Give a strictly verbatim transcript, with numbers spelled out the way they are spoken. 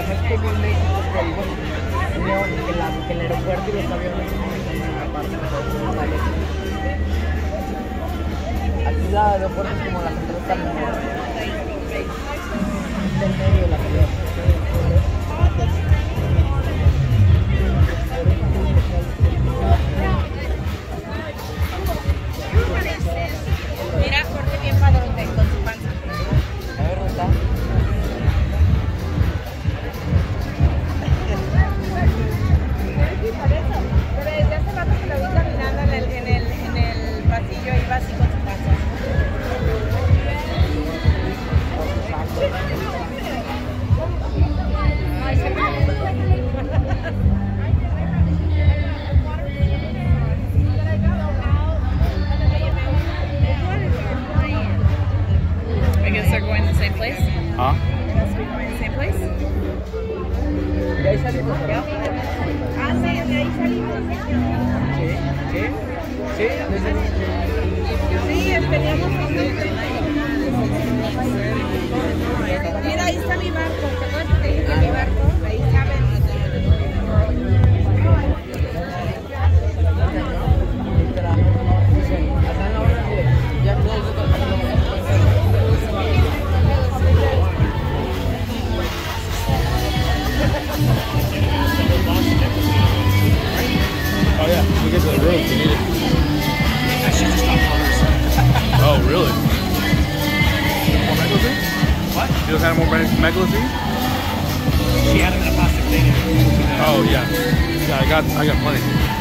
es que en México, que, bueno, que, la, que el aeropuerto y los aviones están en una parte, ¿vale? Aquí el aeropuerto es como la central terminal del medio de la ciudad. Mira, Jorge bien padrote con su panza. A ver, ¿dónde está? Pero desde hace rato que lo vi caminando en el, en el, en el pasillo, iba así con su panza. Ay, se me... I guess they're going to the same place? Huh? Must be going to the same place? ¿Y ahí salimos? ¿Ya? Ah, sí, de ahí salimos. Sí, sí, sí, desde... Sí, teníamos Mira, ahí está mi barco. ¿Te acuerdas que te dije que mi barco? Ahí saben. Oh yeah, we get to the room. We need it. Oh really? More megalizine? What? You don't have more megalizine? She had them in a plastic thing. Oh yeah. Yeah, I got I got plenty.